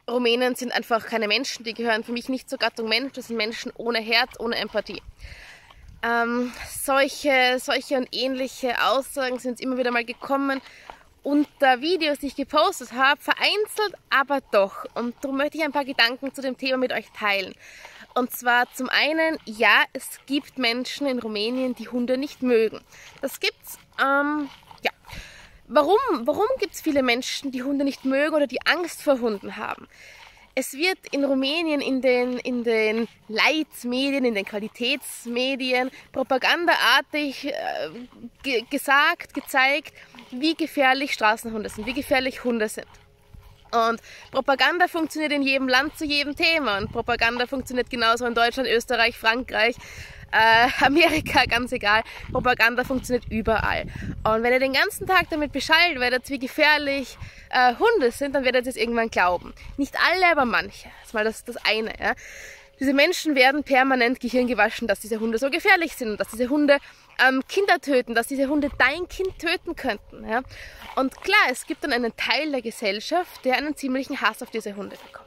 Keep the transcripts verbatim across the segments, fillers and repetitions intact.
Rumänen sind einfach keine Menschen, die gehören für mich nicht zur Gattung Mensch, das sind Menschen ohne Herz, ohne Empathie. Ähm, solche, solche und ähnliche Aussagen sind immer wieder mal gekommen unter Videos, die ich gepostet habe, vereinzelt, aber doch. Und darum möchte ich ein paar Gedanken zu dem Thema mit euch teilen. Und zwar zum einen, ja, es gibt Menschen in Rumänien, die Hunde nicht mögen. Das gibt's, ähm, ja. Warum, warum gibt es viele Menschen, die Hunde nicht mögen oder die Angst vor Hunden haben? Es wird in Rumänien in den, in den Leitmedien, in den Qualitätsmedien propagandaartig äh, ge gesagt, gezeigt, wie gefährlich Straßenhunde sind, wie gefährlich Hunde sind. Und Propaganda funktioniert in jedem Land zu jedem Thema. Und Propaganda funktioniert genauso in Deutschland, Österreich, Frankreich, äh, Amerika, ganz egal. Propaganda funktioniert überall. Und wenn ihr den ganzen Tag damit beschallt werdet, wie gefährlich äh, Hunde sind, dann werdet ihr es irgendwann glauben. Nicht alle, aber manche. Das ist mal das, das eine. Ja. Diese Menschen werden permanent Gehirn gewaschen, dass diese Hunde so gefährlich sind, dass diese Hunde ähm, Kinder töten, dass diese Hunde dein Kind töten könnten. Ja. Und klar, es gibt dann einen Teil der Gesellschaft, der einen ziemlichen Hass auf diese Hunde bekommt.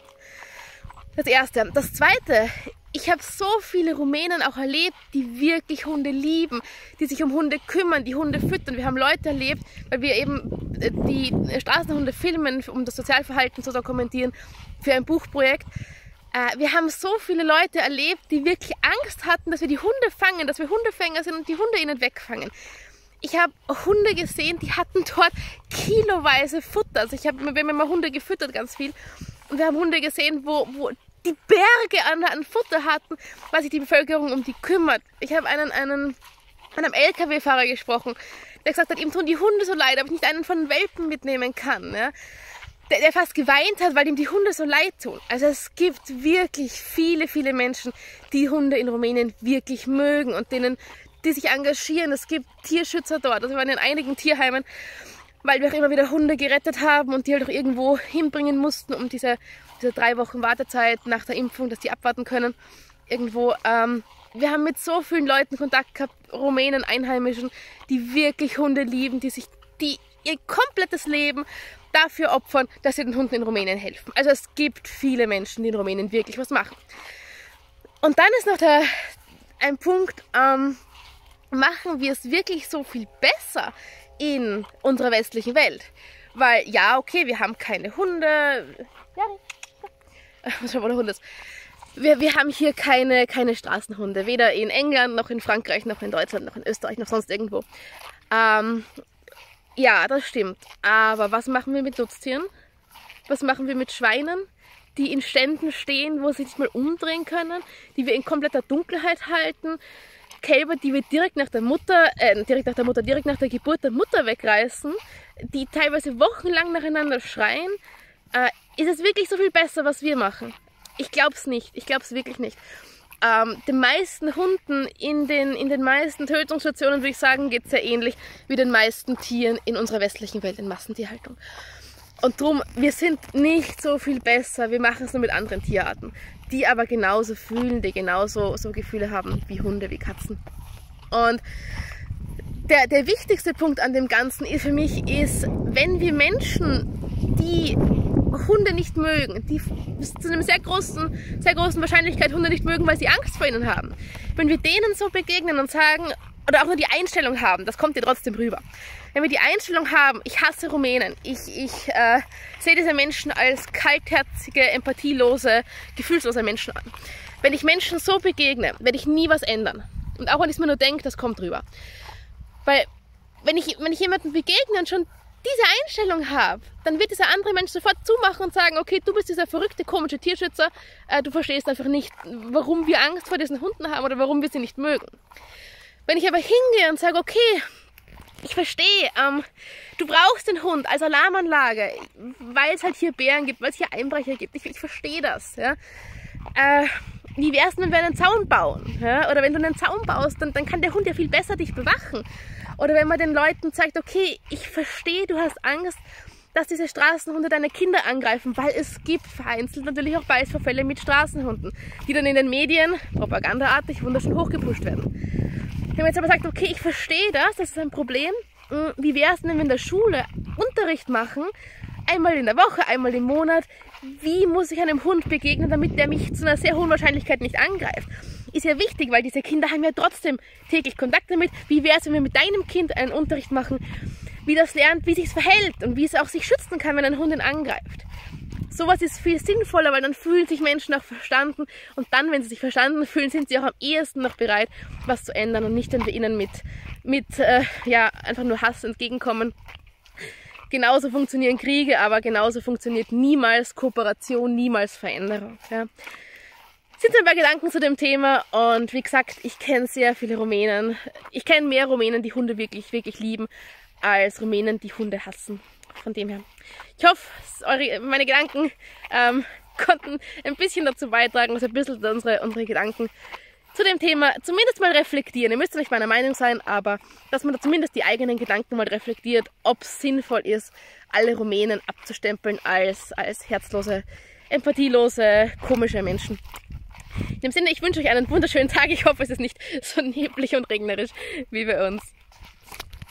Das Erste. Das Zweite, ich habe so viele Rumänen auch erlebt, die wirklich Hunde lieben, die sich um Hunde kümmern, die Hunde füttern. Wir haben Leute erlebt, weil wir eben die Straßenhunde filmen, um das Sozialverhalten zu dokumentieren, für ein Buchprojekt. Wir haben so viele Leute erlebt, die wirklich Angst hatten, dass wir die Hunde fangen, dass wir Hundefänger sind und die Hunde ihnen wegfangen. Ich habe Hunde gesehen, die hatten dort kiloweise Futter. Also ich hab, wir haben immer Hunde gefüttert, ganz viel. Und wir haben Hunde gesehen, wo, wo die Berge an, an Futter hatten, weil sich die Bevölkerung um die kümmert. Ich habe einen, einen, einem L K W-Fahrer gesprochen, der gesagt hat, ihm tun die Hunde so leid, aber ich nicht einen von den Welpen mitnehmen kann. Ja? Der, der fast geweint hat, weil ihm die Hunde so leid tun. Also es gibt wirklich viele, viele Menschen, die Hunde in Rumänien wirklich mögen und denen, die sich engagieren. Es gibt Tierschützer dort. Also wir waren in einigen Tierheimen, weil wir auch immer wieder Hunde gerettet haben und die halt auch irgendwo hinbringen mussten, um diese, diese drei Wochen Wartezeit nach der Impfung, dass die abwarten können. Irgendwo. Ähm, wir haben mit so vielen Leuten Kontakt gehabt, Rumänen, Einheimischen, die wirklich Hunde lieben, die sich die ihr komplettes Leben dafür opfern, dass sie den Hunden in Rumänien helfen. Also es gibt viele Menschen, die in Rumänien wirklich was machen. Und dann ist noch der, ein Punkt, ähm, machen wir es wirklich so viel besser in unserer westlichen Welt? Weil, ja, okay, wir haben keine Hunde. Ja, was war der Hund ist? Wir, wir haben hier keine, keine Straßenhunde, weder in England, noch in Frankreich, noch in Deutschland, noch in Österreich, noch sonst irgendwo. Ähm, ja, das stimmt. Aber was machen wir mit Nutztieren? Was machen wir mit Schweinen, die in Ständen stehen, wo sie nicht mal umdrehen können, die wir in kompletter Dunkelheit halten? Kälber, die wir direkt nach der Mutter, äh, direkt nach der Mutter, direkt nach der Geburt der Mutter wegreißen, die teilweise wochenlang nacheinander schreien. Äh, ist es wirklich so viel besser, was wir machen? Ich glaube es nicht. Ich glaube es wirklich nicht. Ähm, den meisten Hunden in den, in den meisten Tötungsstationen, würde ich sagen, geht es sehr ähnlich wie den meisten Tieren in unserer westlichen Welt in Massentierhaltung. Und darum, wir sind nicht so viel besser. Wir machen es nur mit anderen Tierarten, die aber genauso fühlen, die genauso so Gefühle haben wie Hunde, wie Katzen. Und der, der wichtigste Punkt an dem Ganzen ist für mich, ist, wenn wir Menschen, die Hunde nicht mögen, die zu einer sehr großen, sehr großen Wahrscheinlichkeit Hunde nicht mögen, weil sie Angst vor ihnen haben, wenn wir denen so begegnen und sagen, oder auch nur die Einstellung haben, das kommt ja trotzdem rüber. Wenn wir die Einstellung haben, ich hasse Rumänen, ich, ich äh, sehe diese Menschen als kaltherzige, empathielose, gefühlslose Menschen an. Wenn ich Menschen so begegne, werde ich nie was ändern. Und auch wenn ich es mir nur denke, das kommt rüber. Weil wenn ich, wenn ich jemanden begegne und schon diese Einstellung habe, dann wird dieser andere Mensch sofort zumachen und sagen, okay, du bist dieser verrückte, komische Tierschützer, äh, du verstehst einfach nicht, warum wir Angst vor diesen Hunden haben oder warum wir sie nicht mögen. Wenn ich aber hingehe und sage, okay, ich verstehe, ähm, du brauchst den Hund als Alarmanlage, weil es halt hier Bären gibt, weil es hier Einbrecher gibt. Ich, ich verstehe das. Ja? Äh, wie wäre es, wenn wir einen Zaun bauen? Ja? Oder wenn du einen Zaun baust, dann, dann kann der Hund ja viel besser dich bewachen. Oder wenn man den Leuten zeigt, okay, ich verstehe, du hast Angst, dass diese Straßenhunde deine Kinder angreifen, weil es gibt vereinzelt natürlich auch Beißvorfälle mit Straßenhunden, die dann in den Medien propagandaartig wunderschön hochgepusht werden. Wenn man jetzt aber sagt, okay, ich verstehe das, das ist ein Problem, wie wäre es denn, wenn wir in der Schule Unterricht machen, einmal in der Woche, einmal im Monat, wie muss ich einem Hund begegnen, damit der mich zu einer sehr hohen Wahrscheinlichkeit nicht angreift. Ist ja wichtig, weil diese Kinder haben ja trotzdem täglich Kontakt damit. Wie wäre es, wenn wir mit deinem Kind einen Unterricht machen, wie das lernt, wie sich es verhält und wie es auch sich schützen kann, wenn ein Hund ihn angreift. Sowas ist viel sinnvoller, weil dann fühlen sich Menschen auch verstanden und dann, wenn sie sich verstanden fühlen, sind sie auch am ehesten noch bereit, was zu ändern und nicht, wenn wir ihnen mit, mit äh, ja, einfach nur Hass entgegenkommen. Genauso funktionieren Kriege, aber genauso funktioniert niemals Kooperation, niemals Veränderung. Ja. Sind ein paar Gedanken zu dem Thema und wie gesagt, ich kenne sehr viele Rumänen. Ich kenne mehr Rumänen, die Hunde wirklich, wirklich lieben, als Rumänen, die Hunde hassen. Von dem her. Ich hoffe, eure, meine Gedanken ähm, konnten ein bisschen dazu beitragen, also ein bisschen unsere, unsere Gedanken zu dem Thema zumindest mal reflektieren. Ihr müsst nicht meiner Meinung sein, aber dass man da zumindest die eigenen Gedanken mal reflektiert, ob es sinnvoll ist, alle Rumänen abzustempeln als, als herzlose, empathielose, komische Menschen. In dem Sinne, ich wünsche euch einen wunderschönen Tag. Ich hoffe, es ist nicht so neblig und regnerisch wie bei uns.